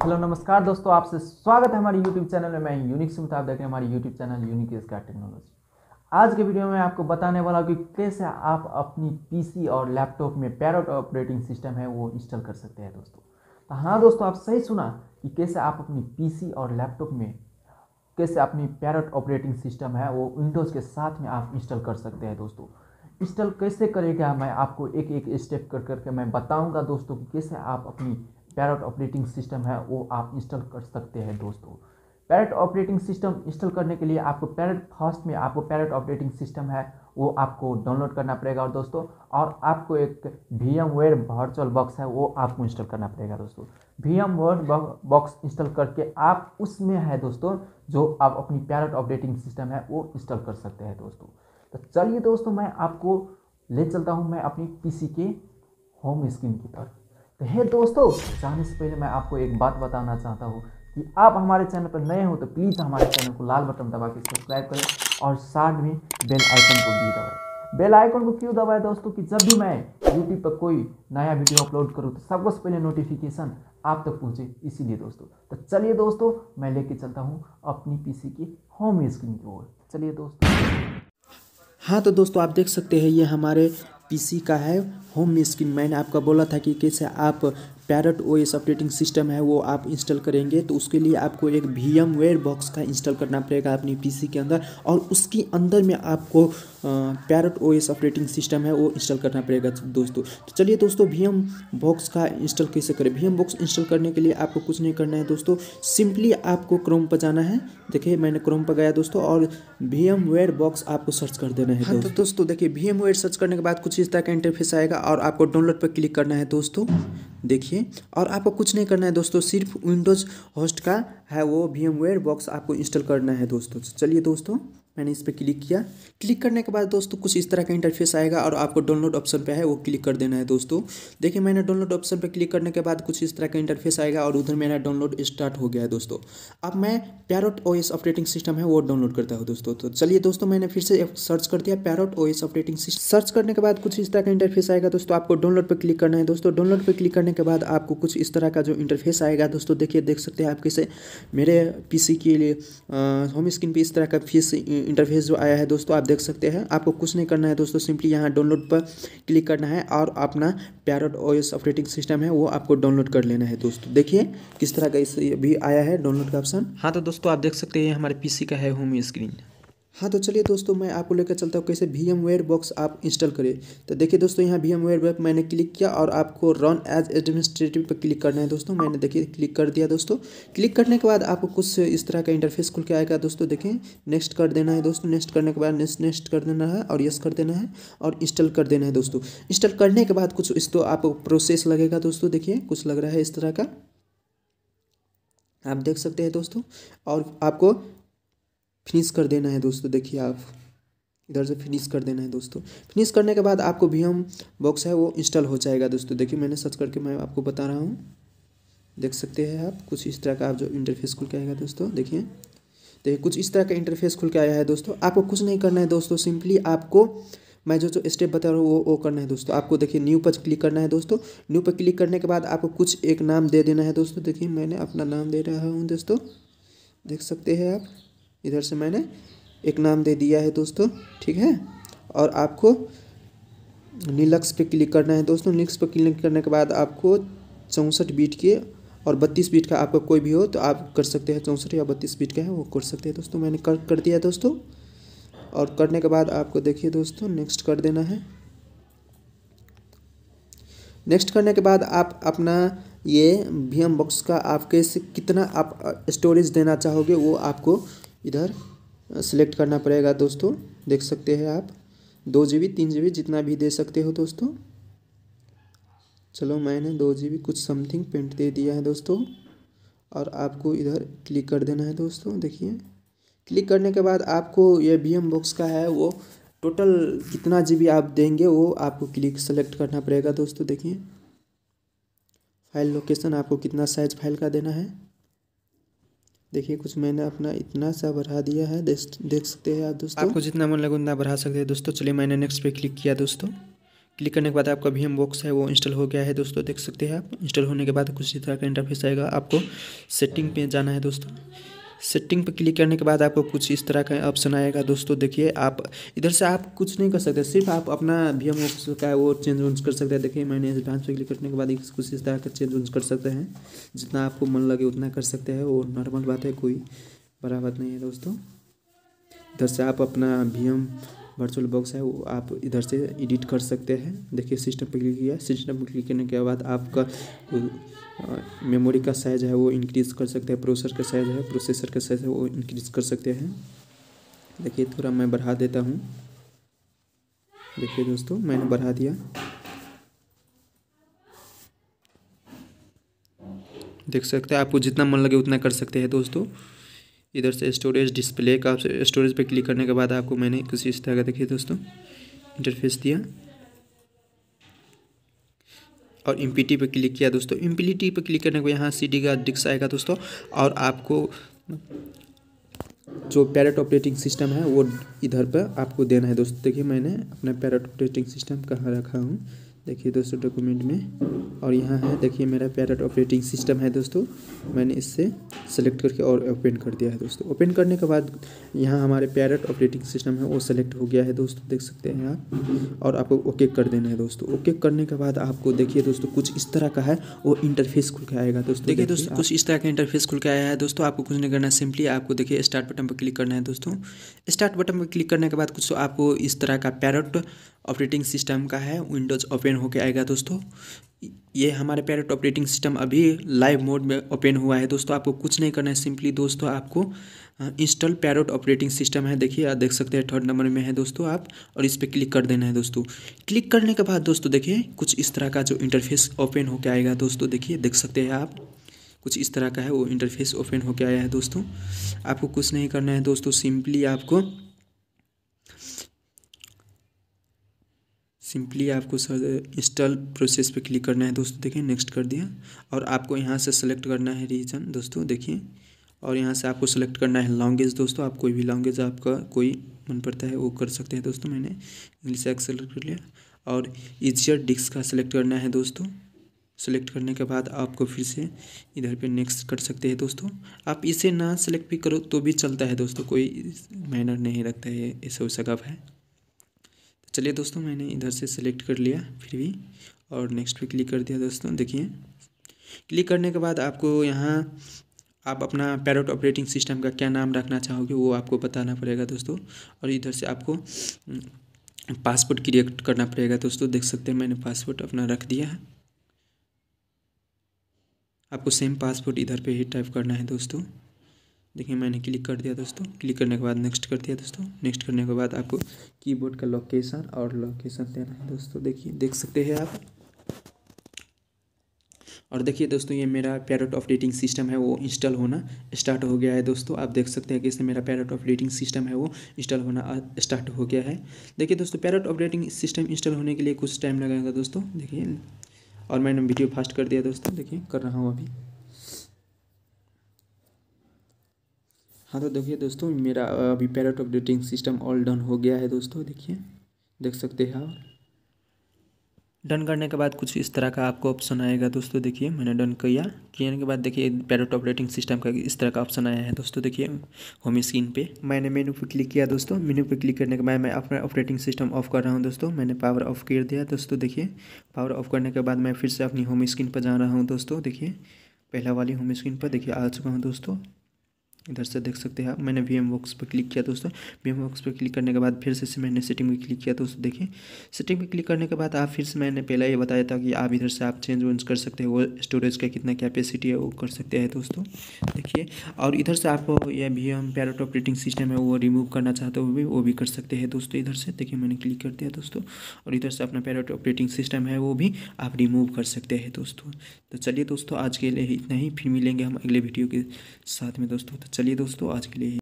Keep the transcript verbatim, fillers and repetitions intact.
Hello नमस्कार दोस्तों, आपसे स्वागत है हमारे यूट्यूब चैनल में। मैं यूनिक सुमित, आप देख रहे हैं हमारे यूट्यूब चैनल यूनिक स्कार टेक्नोलॉजी। आज के वीडियो में आपको बताने वाला हूँ कि कैसे आप अपनी पीसी और लैपटॉप में पैरट ऑपरेटिंग सिस्टम है वो इंस्टॉल कर सकते हैं दोस्तों। तो हाँ दोस्तों, आप सही सुना कि कैसे आप अपनी पीसी और लैपटॉप में कैसे अपनी पैरट ऑपरेटिंग सिस्टम है वो विंडोज़ के साथ में आप इंस्टॉल कर सकते हैं दोस्तों। इंस्टॉल कैसे करेगा मैं आपको एक एक स्टेप कर करके मैं बताऊंगा दोस्तों कि कैसे आप अपनी पैरट ऑपरेटिंग सिस्टम है वो आप इंस्टॉल कर सकते हैं दोस्तों। पैरट ऑपरेटिंग सिस्टम इंस्टॉल करने के लिए आपको पैरट फर्स्ट में आपको पैरट ऑपरेटिंग सिस्टम है वो आपको डाउनलोड करना पड़ेगा और दोस्तों, और आपको एक V M ware virtual box है वो आपको इंस्टॉल करना पड़ेगा दोस्तों। V M ware box install करके आप उसमें है दोस्तों जो आप अपनी पैरट ऑपरेटिंग सिस्टम है वो इंस्टॉल कर सकते हैं दोस्तों। तो चलिए दोस्तों, मैं आपको ले चलता हूं मैं अपनी पीसी के होम स्क्रीन की तरफ। तो हे दोस्तों, जाने से पहले मैं आपको एक बात बताना चाहता हूं कि आप हमारे चैनल पर नए हो तो प्लीज़ हमारे चैनल को लाल बटन दबा के सब्सक्राइब करें और साथ में बेल आइकन को भी दबाएं। बेल आइकन को क्यों दबाएं दोस्तों कि जब भी मैं यूट्यूब पर कोई नया वीडियो अपलोड करूँ तो सबसे पहले नोटिफिकेशन आप तक पहुँचे, इसीलिए दोस्तों। तो चलिए दोस्तों, मैं लेके चलता हूँ अपनी पीसी की होम स्क्रीन की ओर। चलिए दोस्तों। हाँ तो दोस्तों, आप देख सकते हैं ये हमारे पीसी का है होम स्क्रीन। मैंने आपका बोला था कि कैसे आप पैरट ओएस ऑपरेटिंग सिस्टम है वो आप इंस्टॉल करेंगे। तो उसके लिए आपको एक वी एम वेयर बॉक्स का इंस्टॉल करना पड़ेगा अपनी पीसी के अंदर, और उसके अंदर में आपको पैरट ओएस ऑपरेटिंग सिस्टम है वो इंस्टॉल करना पड़ेगा दोस्तों। तो चलिए दोस्तों, वी एम बॉक्स का इंस्टॉल कैसे करें। वी एम बॉक्स इंस्टॉल करने के लिए आपको कुछ नहीं करना है दोस्तों, सिंपली आपको क्रोम पर जाना है। देखिए मैंने क्रोम पर गया दोस्तों, और वी एम वेयर बॉक्स आपको सर्च कर देना है। हाँ तो दोस्तों देखिए, वी एम वेयर सर्च करने के बाद कुछ इस तरह का इंटरफेस आएगा और आपको डाउनलोड पर क्लिक करना है दोस्तों। देखिए, और आपको कुछ नहीं करना है दोस्तों, सिर्फ विंडोज़ होस्ट का है वो वी एम वेयर बॉक्स आपको इंस्टॉल करना है दोस्तों। चलिए दोस्तों, मैंने इस पर क्लिक किया। क्लिक करने के बाद दोस्तों कुछ इस तरह का इंटरफेस आएगा और आपको डाउनलोड ऑप्शन पे है वो क्लिक कर देना है दोस्तों। देखिए मैंने डाउनलोड ऑप्शन पे क्लिक करने के बाद कुछ इस तरह का इंटरफेस आएगा और उधर मेरा डाउनलोड स्टार्ट हो गया है दोस्तों। अब मैं पैरट ओएस ऑपरेटिंग सिस्टम है वो डाउनलोड करता हूँ दोस्तों। तो चलिए दोस्तों, मैंने फिर से सर्च कर दिया parrot OS operating system. Search करने के बाद कुछ इस तरह का इंटरफेस आएगा दोस्तों, आपको डाउनलोड पर क्लिक करना है दोस्तों। डाउनलोड पर क्लिक करने के बाद आपको कुछ इस तरह का जो इंटरफेस आएगा दोस्तों। देखिए देख सकते हैं आप कैसे मेरे पीसी के लिए होम स्क्रीन पे इस तरह का फीस इंटरफेस जो आया है दोस्तों, आप देख सकते हैं। आपको कुछ नहीं करना है दोस्तों, सिंपली यहाँ डाउनलोड पर क्लिक करना है और अपना पैरट ओएस ऑपरेटिंग सिस्टम है वो आपको डाउनलोड कर लेना है दोस्तों। देखिए किस तरह का इस भी आया है डाउनलोड का ऑप्शन। हाँ तो दोस्तों, आप देख सकते हैं हमारे पीसी का है होम स्क्रीन। हाँ तो चलिए दोस्तों, मैं आपको लेकर चलता हूँ कैसे वी एम वेयर बॉक्स आप इंस्टॉल करें। तो देखिए दोस्तों, यहाँ वी एम वेयर बॉक्स मैंने क्लिक किया और आपको रन एज एडमिनिस्ट्रेटिव पर क्लिक करना है दोस्तों। मैंने देखिए क्लिक कर दिया दोस्तों। क्लिक करने के बाद आपको कुछ इस तरह का इंटरफेस खुल के आएगा दोस्तों। देखिए नेक्स्ट कर देना है दोस्तों। नेक्स्ट करने के बाद नेक्स्ट नेक्स्ट कर देना है और यस कर देना है और इंस्टॉल कर देना है दोस्तों। इंस्टॉल करने के बाद कुछ इस तो आपको प्रोसेस लगेगा दोस्तों। देखिए कुछ लग रहा है इस तरह का, आप देख सकते हैं दोस्तों, और आपको फिनिश कर देना है दोस्तों। देखिए आप इधर से फिनिश कर देना है दोस्तों। फिनिश करने के बाद आपको वी एम बॉक्स है वो इंस्टॉल हो जाएगा दोस्तों। देखिए मैंने सर्च करके मैं आपको बता रहा हूँ, देख सकते हैं आप कुछ इस तरह का आप जो इंटरफेस खुल के आएगा दोस्तों। देखिए देखिए कुछ इस तरह का इंटरफेस खुल के आया है दोस्तों। आपको कुछ नहीं करना है दोस्तों, सिंपली आपको मैं जो जो स्टेप बता रहा हूँ वो वो करना है दोस्तों। आपको देखिए न्यू पर क्लिक करना है दोस्तों। न्यू पर क्लिक करने के बाद आपको कुछ एक नाम दे देना है दोस्तों। देखिए मैंने अपना नाम दे रहा हूँ दोस्तों, देख सकते हैं आप। इधर से मैंने एक नाम दे दिया है दोस्तों, ठीक है। और आपको लिनक्स पे क्लिक करना है दोस्तों। लिनक्स पे क्लिक करने के बाद आपको चौंसठ बीट के और बत्तीस बीट का आपका कोई भी हो तो आप कर सकते हैं। चौंसठ या बत्तीस बीट का है वो कर सकते हैं दोस्तों। मैंने कर कर दिया दोस्तों, और करने के बाद आपको देखिए दोस्तों नेक्स्ट कर देना है। नेक्स्ट करने के बाद आप अपना ये वी एम बॉक्स का आप कैसे कितना आप स्टोरेज देना चाहोगे वो आपको इधर सिलेक्ट करना पड़ेगा दोस्तों। देख सकते हैं आप, दो जी बी तीन जी बी जितना भी दे सकते हो दोस्तों। चलो मैंने दो जी बी कुछ समथिंग पेंट दे दिया है दोस्तों, और आपको इधर क्लिक कर देना है दोस्तों। देखिए क्लिक करने के बाद आपको ये वी एम बॉक्स का है वो टोटल कितना जी बी आप देंगे वो आपको क्लिक सेलेक्ट करना पड़ेगा दोस्तों। देखिए फाइल लोकेशन आपको कितना साइज फाइल का देना है। देखिए कुछ मैंने अपना इतना सा बढ़ा दिया है, देख देख सकते हैं आप दोस्तों। आपको जितना मन लगे उतना बढ़ा सकते हैं दोस्तों। चलिए मैंने नेक्स्ट पे क्लिक किया दोस्तों। क्लिक करने के बाद आपका वी एम बॉक्स है वो इंस्टॉल हो गया है दोस्तों, देख सकते हैं आप। इंस्टॉल होने के बाद कुछ इस तरह का इंटरफेस आएगा। आपको सेटिंग पे जाना है दोस्तों। सेटिंग पे क्लिक करने के बाद आपको कुछ इस तरह का ऑप्शन आएगा दोस्तों। देखिए आप इधर से आप कुछ नहीं कर सकते, सिर्फ आप अपना वी एम बॉक्स का है वो चेंज वेंज कर सकते हैं। देखिए मैंने एडवांस पे क्लिक करने के बाद कुछ इस तरह का चेंज वेंज कर सकते हैं। जितना आपको मन लगे उतना कर सकते हैं, वो नॉर्मल बात है, कोई बड़ा बात नहीं है दोस्तों। इधर से आप अपना वी एम वर्चुअल बॉक्स है वो आप इधर से एडिट कर सकते हैं। देखिए सिस्टम पे क्लिक किया, सिस्टम पे क्लिक करने के बाद आपका मेमोरी का साइज़ है वो इंक्रीज़ कर सकते हैं, प्रोसेसर का साइज़ है प्रोसेसर का साइज़ है वो इंक्रीज़ कर सकते हैं। देखिए थोड़ा मैं बढ़ा देता हूँ। देखिए दोस्तों मैंने बढ़ा दिया, देख सकते हैं। आपको जितना मन लगे उतना कर सकते हैं दोस्तों। इधर से स्टोरेज डिस्प्ले का स्टोरेज पे क्लिक करने के बाद आपको मैंने किसी इस तरह का देखिए दोस्तों इंटरफेस दिया और इम्पीटी पे क्लिक किया दोस्तों। इम्पीटी पे क्लिक करने के बाद यहाँ सी डी का डिस्क आएगा दोस्तों, और आपको जो पैरेट ऑपरेटिंग सिस्टम है वो इधर पर आपको देना है दोस्तों। देखिए मैंने अपना पैरेट ऑपरेटिंग सिस्टम कहाँ रखा हूँ, देखिए दोस्तों डॉक्यूमेंट में, और यहाँ है देखिए मेरा पैरेट ऑपरेटिंग सिस्टम है दोस्तों। मैंने इससे सेलेक्ट करके और ओपन कर दिया है दोस्तों। ओपन करने के बाद यहाँ हमारे पैरेट ऑपरेटिंग सिस्टम है वो सेलेक्ट हो गया है दोस्तों, देख सकते हैं आप। और आपको ओके कर देना है दोस्तों। ओके करने के बाद आपको देखिए दोस्तों कुछ इस तरह का है वो इंटरफेस खुल के आएगा दोस्तों। देखिए दोस्तों कुछ इस तरह का इंटरफेस खुल के आया है दोस्तों। आपको कुछ नहीं करना है, सिंपली आपको देखिए स्टार्ट बटन पर क्लिक करना है दोस्तों। स्टार्ट बटन पर क्लिक करने के बाद कुछ आपको इस तरह का पैरेट ऑपरेटिंग सिस्टम का है विंडोज़ ओपन होके आएगा दोस्तों। ये हमारे पैरेट ऑपरेटिंग सिस्टम अभी लाइव मोड में ओपन हुआ है दोस्तों। आपको कुछ नहीं करना है, सिंपली दोस्तों आपको इंस्टॉल पैरेट ऑपरेटिंग सिस्टम है, देखिए आप देख सकते हैं थर्ड नंबर में है दोस्तों आप, और इस पर क्लिक कर देना है दोस्तों। क्लिक करने के बाद दोस्तों देखिए कुछ इस तरह का जो इंटरफेस ओपन होके आएगा दोस्तों। देखिए देख सकते हैं आप कुछ इस तरह का है वो इंटरफेस ओपन होके आया है दोस्तों। आपको कुछ नहीं करना है दोस्तों, सिंपली आपको सिंपली आपको इंस्टॉल प्रोसेस पे क्लिक करना है दोस्तों। देखिए नेक्स्ट कर दिया, और आपको यहाँ से सेलेक्ट करना है रीजन दोस्तों। देखिए और यहाँ से आपको सेलेक्ट करना है लैंग्वेज दोस्तों। आप कोई भी लैंग्वेज आपका कोई मन पड़ता है वो कर सकते हैं दोस्तों। मैंने इंग्लिश से सेलेक्ट कर लिया, और ईजियर डिस्क का सेलेक्ट करना है दोस्तों। सेलेक्ट करने के बाद आपको फिर से इधर पे नेक्स्ट कर सकते हैं दोस्तों। आप इसे ना सेलेक्ट भी करो तो भी चलता है दोस्तों, कोई मैनर नहीं रखता है, ऐसा वैसा कब है। चलिए दोस्तों मैंने इधर से सेलेक्ट कर लिया फिर भी, और नेक्स्ट पे क्लिक कर दिया दोस्तों। देखिए क्लिक करने के बाद आपको यहाँ आप अपना पैरेट ऑपरेटिंग सिस्टम का क्या नाम रखना चाहोगे वो आपको बताना पड़ेगा दोस्तों। और इधर से आपको पासवर्ड क्रिएट करना पड़ेगा दोस्तों। देख सकते हैं मैंने पासवर्ड अपना रख दिया है। आपको सेम पासवर्ड इधर पे ही टाइप करना है दोस्तों। देखिए मैंने क्लिक कर दिया दोस्तों। क्लिक करने के बाद नेक्स्ट कर दिया दोस्तों। नेक्स्ट करने के बाद आपको कीबोर्ड का लोकेशन और लोकेशन देना है दोस्तों। देखिए देख सकते हैं आप, और देखिए दोस्तों ये मेरा पैरेट ऑपरेटिंग सिस्टम है वो इंस्टॉल होना स्टार्ट हो गया है दोस्तों। आप देख सकते हैं कि इससे मेरा पैरेट ऑपरेटिंग सिस्टम है वो इंस्टॉल होना स्टार्ट हो गया है। देखिए दोस्तों पैरेट ऑपरेटिंग सिस्टम इंस्टॉल होने के लिए कुछ टाइम लगेगा दोस्तों। देखिए और मैंने वीडियो फास्ट कर दिया दोस्तों। देखिए कर रहा हूँ अभी। हाँ तो देखिए दोस्तों मेरा अभी parrot operating system all done हो गया है दोस्तों। देखिए देख सकते हैं आप। डन करने के बाद कुछ इस तरह का आपको ऑप्शन आएगा दोस्तों। देखिए मैंने डन किया किए के बाद देखिए पैरेट ऑपरेटिंग सिस्टम का इस तरह का ऑप्शन आया है दोस्तों। देखिए होम स्क्रीन पे मैंने मेनू पे क्लिक किया दोस्तों। मेनू पे क्लिक करने के बाद मैं अपना ऑपरेटिंग सिस्टम ऑफ कर रहा हूँ दोस्तों। मैंने पावर ऑफ कर दिया दोस्तों। देखिए पावर ऑफ करने के बाद मैं फिर से अपनी होम स्क्रीन पर जा रहा हूँ दोस्तों। देखिए पहला वाली होम स्क्रीन पर देखिए आ चुका हूँ दोस्तों। इधर से देख सकते हैं आप। मैंने वी एम बॉक्स पर क्लिक किया दोस्तों। वी एम बॉक्स पर क्लिक करने के बाद फिर से मैंने सेटिंग में क्लिक किया दोस्तों। देखिए सेटिंग में क्लिक करने के बाद आप फिर से मैंने पहले ये बताया था कि आप इधर से आप चेंज वेंज कर सकते हैं, वो स्टोरेज का कितना कैपेसिटी है वो कर सकते हैं दोस्तों। देखिए और इधर से आपको ये V M parrot operating system है वो रिमूव करना चाहते हो भी वो भी कर सकते हैं दोस्तों। इधर से देखिए मैंने क्लिक कर दिया दोस्तों, और इधर से अपना पैरेट ऑपरेटिंग सिस्टम है वो भी आप रिमूव कर सकते हैं दोस्तों। तो चलिए दोस्तों आज के लिए इतना ही, फिर मिलेंगे हम अगले वीडियो के साथ में दोस्तों। तो चलिए दोस्तों आज के लिए